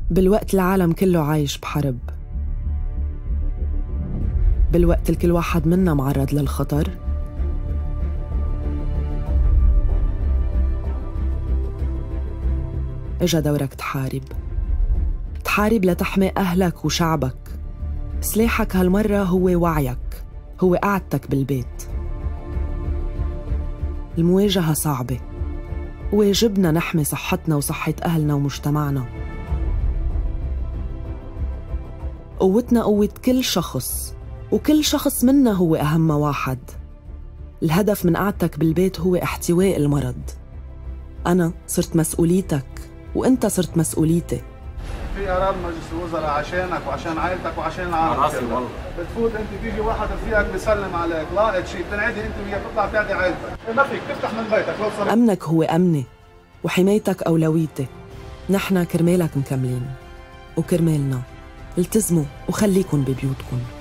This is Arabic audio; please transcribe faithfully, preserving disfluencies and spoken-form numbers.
بالوقت العالم كله عايش بحرب، بالوقت الكل واحد منا معرض للخطر، إجا دورك تحارب. تحارب لتحمي أهلك وشعبك. سلاحك هالمرة هو وعيك، هو قعدتك بالبيت. المواجهة صعبة، واجبنا نحمي صحتنا وصحة أهلنا ومجتمعنا. قوتنا قوة كل شخص، وكل شخص منا هو أهم واحد. الهدف من قعدتك بالبيت هو احتواء المرض. أنا صرت مسؤوليتك وأنت صرت مسؤوليتي. في قرار مجلس الوزراء عشانك وعشان عائلتك وعشان العالم. راسي والله. بتفوت انت بيجي واحد رفيقك بيسلم عليك، لاقط شيء بتنعدي انت وياه بتطلع بتعدي عائلتك، ما فيك تفتح من بيتك لو صار. أمنك هو أمني وحمايتك أولويتي. نحن كرمالك مكملين وكرمالنا. التزموا وخليكن ببيوتكن.